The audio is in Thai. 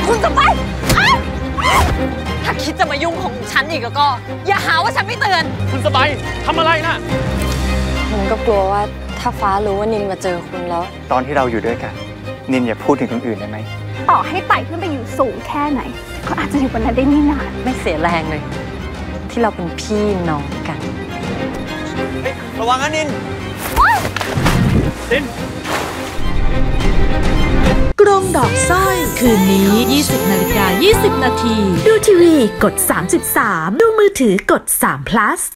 คุณจะไปถ้าคิดจะมายุ่งของฉันอีกก็ อย่าหาว่าฉันไม่เตือนคุณสบายทำอะไรนะผมก็กลัวว่าถ้าฟ้ารู้ว่านินมาเจอคุณแล้วตอนที่เราอยู่ด้วยกันนินอย่าพูดถึงคนอื่นได้ไหมต่อให้ไต่ขึ้นไปอยู่สูงแค่ไหนก็อาจจะอยู่บนนั้นได้ไม่นานไม่เสียแรงเลยที่เราเป็นพี่น้องกันระวังนะนินกรงดอกสร้อยคืนนี้ 20:20 น.ดูทีวีกด33ดูมือถือกด3 plus